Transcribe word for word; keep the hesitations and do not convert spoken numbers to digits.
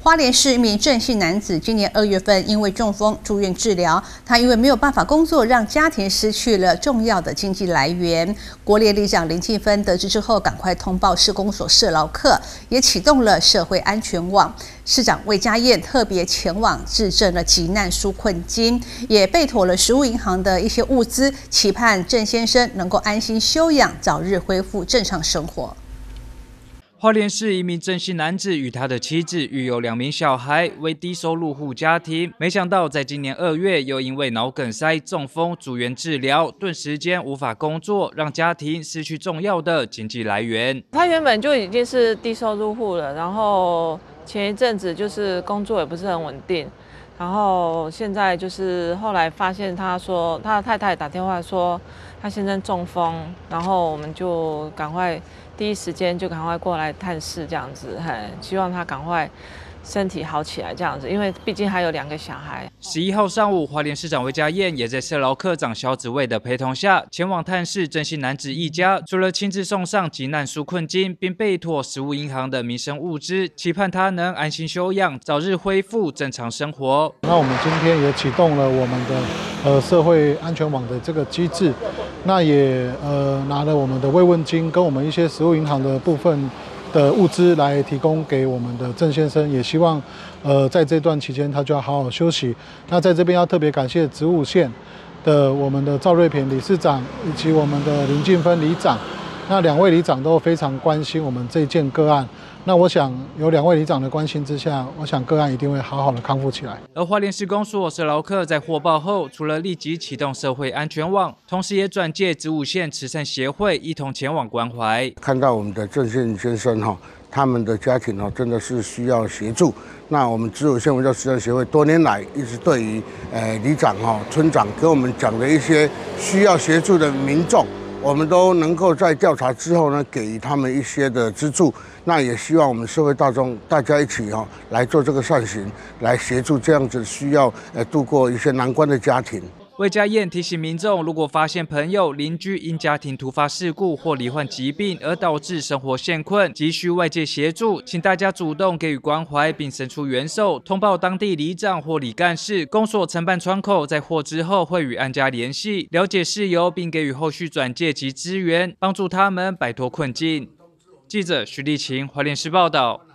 花莲市一名郑姓男子今年二月份因为中风住院治疗，他因为没有办法工作，让家庭失去了重要的经济来源。国联里长林庆芬得知之后，赶快通报市公所社劳课，也启动了社会安全网。市长魏家燕特别前往致赠了急难纾困金，也备妥了食物银行的一些物资，期盼郑先生能够安心休养，早日恢复正常生活。 花莲市一名郑姓男子与他的妻子育有两名小孩，为低收入户家庭。没想到在今年二月，又因为脑梗塞中风住院治疗，顿时间无法工作，让家庭失去重要的经济来源。 他原本就已经是低收入户了，然后前一阵子就是工作也不是很稳定，然后现在就是后来发现他说他的太太打电话说他先生中风，然后我们就赶快。第一时间就赶快过来探视，这样子，嘿，希望他赶快身体好起来，这样子，因为毕竟还有两个小孩。 十一号上午，花莲市长魏家燕也在社劳科长萧子蔚的陪同下，前往探视郑姓男子一家，除了亲自送上急难纾困金，并备妥食物银行的民生物资，期盼他能安心休养，早日恢复正常生活。 那我们今天也启动了我们的呃社会安全网的这个机制。那也呃拿了我们的慰问金跟我们一些食物银行的部分的物资来提供给我们的郑先生，也希望呃在这段期间他就要好好休息。那在这边要特别感谢植物县的我们的赵瑞平理事长以及我们的林进芬里长，那两位里长都非常关心我们这件个案。那我想有两位里长的关心之下，我想个案一定会好好的康复起来。 而花莲市公所社劳课在获报后，除了立即启动社会安全网，同时也转介植物县慈善协会一同前往关怀。 看到我们的郑姓先生哈，他们的家庭哦真的是需要协助。那我们植物县文教慈善协会多年来一直对于呃里长哈、村长给我们讲的一些需要协助的民众，我们都能够在调查之后呢，给予他们一些的资助。那也希望我们社会大众大家一起哈来做这个善行，来协助这样子需要呃度过一些难关的家庭。 魏家燕提醒民众，如果发现朋友、邻居因家庭突发事故或罹患疾病而导致生活陷困，急需外界协助，请大家主动给予关怀，并伸出援手，通报当地里长或里干事。公所承办窗口在获知后会与安家联系，了解事由，并给予后续转介及支援，帮助他们摆脱困境。记者徐立晴，花莲市报道。